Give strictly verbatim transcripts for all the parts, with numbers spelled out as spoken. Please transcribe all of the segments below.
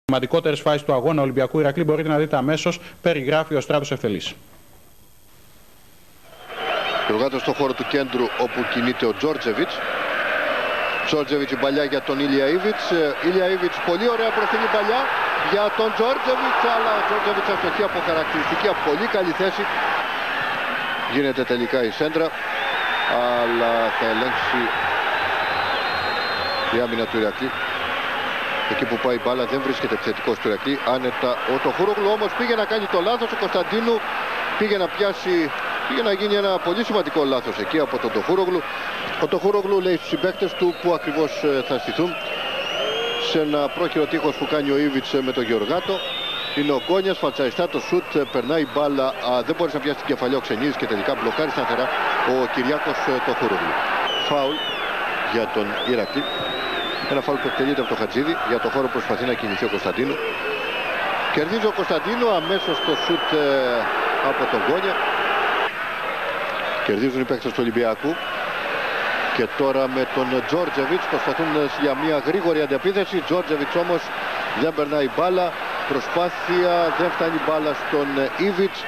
Σημαντικότερες φάσεις του αγώνα Ολυμπιακού Ηρακλή μπορείτε να δείτε αμέσως, περιγράφει ο Στράτος Ευθελής. Γεωργάτος στο χώρο του κέντρου όπου κινείται ο Τζόρτζεβιτς. Τζόρτζεβιτς η παλιά για τον Ήλια Ήβιτς. Ήλια Ήβιτς πολύ ωραία προστινή παλιά για τον Τζόρτζεβιτς, αλλά ο Τζόρτζεβιτς αστοχή από χαρακτηριστική, από πολύ καλή θέση. Γίνεται τελικά η σέντρα, αλλά θα ελέγξει η άμυνα του Ηρακλή. Εκεί που πάει η μπάλα δεν βρίσκεται επιθετικός του Ηρακλή. Άνετα ο Τοχούρογλου όμως πήγε να κάνει το λάθος. Ο Κωνσταντίνου πήγε να πιάσει, πήγε να γίνει ένα πολύ σημαντικό λάθος εκεί από τον Τοχούρογλου. Ο Τοχούρογλου λέει στους συμπαίκτες του που ακριβώς θα στηθούν σε ένα πρόχειρο τείχος που κάνει ο Ήβιτς με τον Γεωργάτο. Είναι ο Γκόνιας, φατσαριστά το σουτ, περνάει η μπάλα, α, δεν μπορεί να πιάσει την κεφαλιά ο Ξενίδης και τελικά μπλοκάρει σταθερά ο Κυριάκος Τοχούρογλου. Φάουλ για τον Ηρακλή. Ένα φάουλ που εκτελείται από τον Χατζίδη. Για το χώρο προσπαθεί να κινηθεί ο Κωνσταντίνου. Κερδίζει ο Κωνσταντίνου αμέσως το σουτ ε, από τον Γκόνια. Κερδίζουν οι παίκτες του Ολυμπιακού. Και τώρα με τον Τζόρτζεβιτς προσπαθούν για μια γρήγορη αντεπίθεση. Τζόρτζεβιτς όμως δεν περνάει μπάλα. Προσπάθεια, δεν φτάνει μπάλα στον Ήβιτς.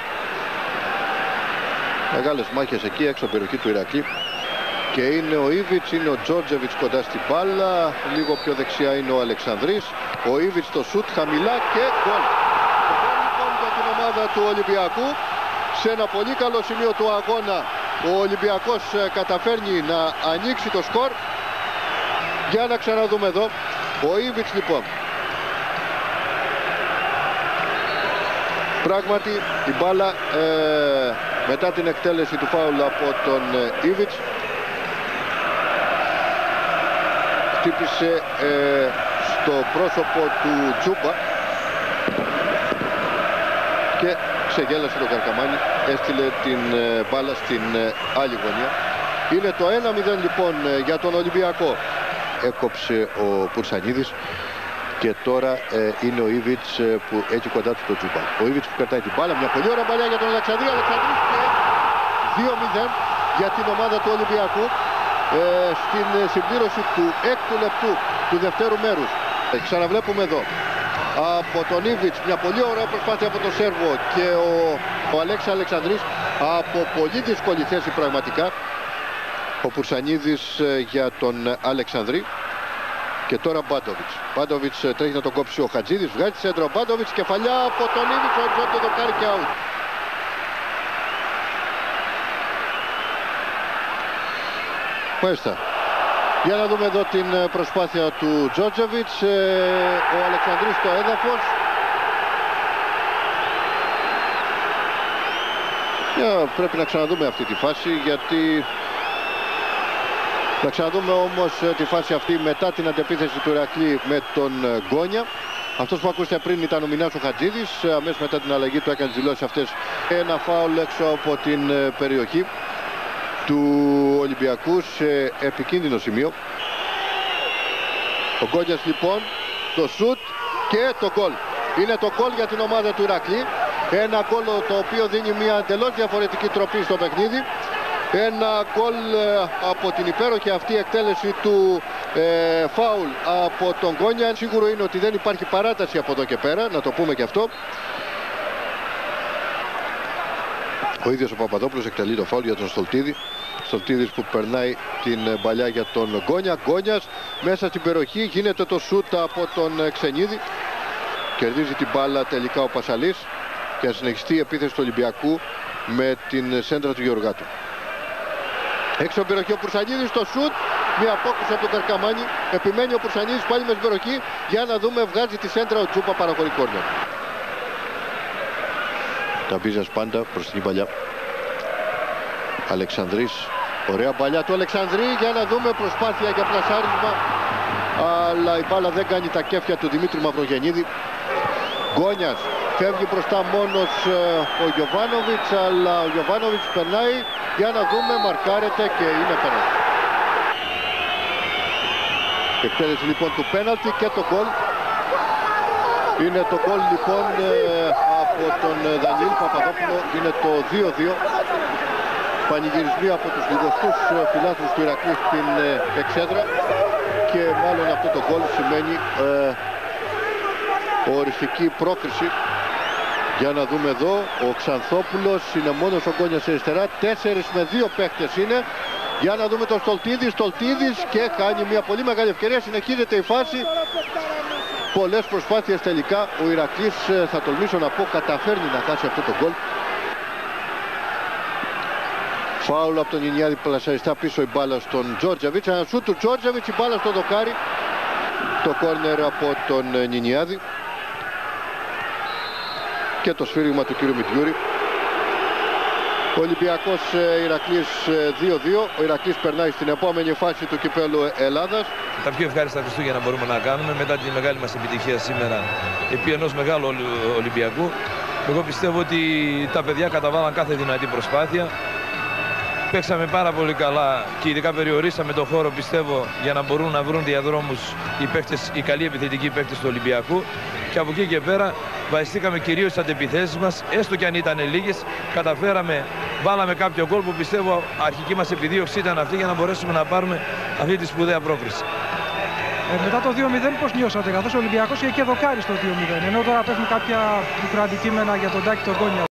Μεγάλες μάχες εκεί έξω από την περιοχή του Ηρακλή. Και είναι ο Ήβιτς, είναι ο Τζόρτζεβιτς κοντά στην μπάλα. Λίγο πιο δεξιά είναι ο Αλεξανδρής. Ο Ήβιτς το σουτ χαμηλά και γκολ. Γκολ λοιπόν για την ομάδα του Ολυμπιακού. Σε ένα πολύ καλό σημείο του αγώνα ο Ολυμπιακός καταφέρνει να ανοίξει το σκορ. Για να ξαναδούμε εδώ. Ο Ήβιτς λοιπόν. Πράγματι η μπάλα ε, μετά την εκτέλεση του φάουλ από τον ε, Ήβιτς χτύπησε ε, στο πρόσωπο του Τζούμπα και ξεγέλασε τον Καρκαμάνη, έστειλε την ε, μπάλα στην ε, άλλη γωνία. Είναι το ένα μηδέν λοιπόν ε, για τον Ολυμπιακό. Έκοψε ο Πουρσανίδης και τώρα ε, είναι ο Ήβιτς ε, που έχει κοντά του τον Τζούμπα. Ο Ήβιτς που κρατάει την μπάλα, μια πολύ ωραία μπαλιά για τον Αλεξανδρή. Αλεξανδρής και δύο μηδέν για την ομάδα του Ολυμπιακού. Ε, στην συμπλήρωση του έκτου λεπτού του δευτέρου μέρους. Ε, ξαναβλέπουμε εδώ από τον Ήβιτς μια πολύ ωραία προσπάθεια από τον Σέρβο και ο, ο Αλέξη Αλεξανδρής από πολύ δύσκολη θέση πραγματικά. Ο Πουρσανίδης ε, για τον Αλεξανδρή. Και τώρα Μπάντοβιτς. Μπάντοβιτς ε, τρέχει να τον κόψει ο Χατζίδης. Βγάζει τη σέντρα ο Μπάντοβιτς. Κεφαλιά από τον Ήβιτς. Ο Τζόντε δοκάρει και out. Μάλιστα. Για να δούμε εδώ την προσπάθεια του Τζόρτζεβιτς. Ο Αλεξανδρής στο έδαφος. Για, πρέπει να ξαναδούμε αυτή τη φάση, γιατί να ξαναδούμε όμως τη φάση αυτή μετά την αντεπίθεση του Ηρακλή με τον Γκόνια. Αυτός που ακούσατε πριν ήταν ο Μινάς ο Χατζίδης. Αμέσως μετά την αλλαγή του έκανε τις δηλώσεις αυτές. Ένα φάουλ έξω από την περιοχή του Ολυμπιακού σε επικίνδυνο σημείο. Ο Γκόνιας λοιπόν, το σουτ και το γκολ. Είναι το γκολ για την ομάδα του Ηρακλή. Ένα γκολ το οποίο δίνει μια εντελώς διαφορετική τροπή στο παιχνίδι. Ένα γκολ από την υπέροχη αυτή εκτέλεση του ε, φάουλ από τον Γκόνια. Σίγουρο είναι ότι δεν υπάρχει παράταση από εδώ και πέρα, να το πούμε και αυτό. Ο ίδιος ο Παπαδόπουλος εκτελεί το φάουλ για τον Στολτίδη. Στολτίδης που περνάει την παλιά για τον Γκόνια. Γκόνιας μέσα στην περιοχή, γίνεται το σούτ από τον Ξενίδη. Κερδίζει την μπάλα τελικά ο Πασαλής και να συνεχιστεί η επίθεση του Ολυμπιακού με την σέντρα του Γεωργάτου. Έξω από την περιοχή ο Πουρσανίδης, το σούτ, μια απόκριση από τον Καρκαμάνη. Επιμένει ο Πουρσανίδης πάλι με την περιοχή. Για να δούμε, βγάζει τη σέντρα ο Τζούπα, παραχωρεί κόρνερ. Ταμπίζας πάντα προς την παλιά. Αλεξανδρής, ωραία παλιά του Αλεξανδρή. Για να δούμε, προσπάθεια για πλασάρισμα, αλλά η μπάλα δεν κάνει τα κέφια του Δημήτρη Μαυρογεννίδη. Γκόνιας, φεύγει μπροστά μόνος ο Γιοβάνοβιτς, αλλά ο Γιοβάνοβιτς περνάει. Για να δούμε, μαρκάρεται και είναι πέναλτι. Εκτέλεση λοιπόν του πέναλτι και το γκολ. Είναι το γκολ λοιπόν από τον Δανιήλ Παπαδόπουλο. Είναι το δύο δύο. Πανηγυρισμοί από τους λιγοστούς φιλάθλους του Ηρακλή στην εξέδρα. Και μάλλον αυτό το γκολ σημαίνει ε, οριστική πρόκριση. Για να δούμε εδώ, ο Ξανθόπουλος είναι μόνος ο Γκόνιας αριστερά, τέσσερις με δύο παίχτες είναι. Για να δούμε τον Στολτίδη, Στολτίδης και κάνει μια πολύ μεγάλη ευκαιρία, συνεχίζεται η φάση. Πολλές προσπάθειες τελικά, ο Ηρακλής, θα τολμήσω να πω, καταφέρνει να χάσει αυτό το γκολ. Φάουλ από τον Νινιάδη, πλασαριστά πίσω η μπάλα στον Τζόρτζεβιτς, ένα σούτ του Τζόρτζεβιτς, η μπάλα στο δοκάρι. Το κόρνερ από τον Νινιάδη. Και το σφύριγμα του κύριου Μητιούρη. Ολυμπιακός Ηρακλής δύο δύο. Ο Ηρακλής περνάει στην επόμενη φάση του κυπέλου Ελλάδας. Τα πιο ευχάριστα Χριστούγεννα μπορούμε να κάνουμε μετά τη μεγάλη μας επιτυχία σήμερα επί ενός μεγάλου Ολυμπιακού. Εγώ πιστεύω ότι τα παιδιά καταβάλαν κάθε δυνατή προσπάθεια. Παίξαμε πάρα πολύ καλά και ειδικά περιορίσαμε το χώρο, πιστεύω, για να μπορούν να βρουν διαδρόμους οι, παίκτες, οι καλοί επιθετικοί παίκτες του Ολυμπιακού. Και από εκεί και πέρα βασιστήκαμε κυρίως στις αντεπιθέσεις μας, έστω και αν ήταν λίγες. Καταφέραμε, βάλαμε κάποιο γκολ που πιστεύω αρχική μας επιδίωξη ήταν αυτή για να μπορέσουμε να πάρουμε αυτή τη σπουδαία πρόκριση. Ε, μετά το δύο μηδέν πώς νιώσατε, καθώς ο Ολυμπιακός είχε και δοκάρι στο δύο μηδέν, ενώ τώρα πέφτουν κάποια μικρά αντικείμενα για τον Τάκη τον Γκόνια.